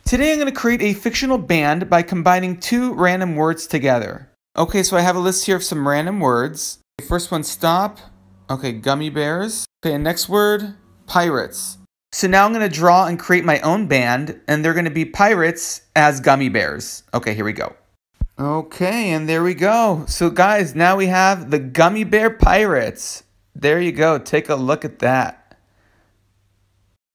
Today I'm going to create a fictional band by combining two random words together. Okay, so I have a list here of some random words. First one, stop. Okay, gummy bears. Okay, and next word, pirates. So now I'm going to draw and create my own band, and they're going to be pirates as gummy bears. Okay, here we go. Okay, and there we go. So guys, now we have the Gummy Bear Pirates. There you go. Take a look at that.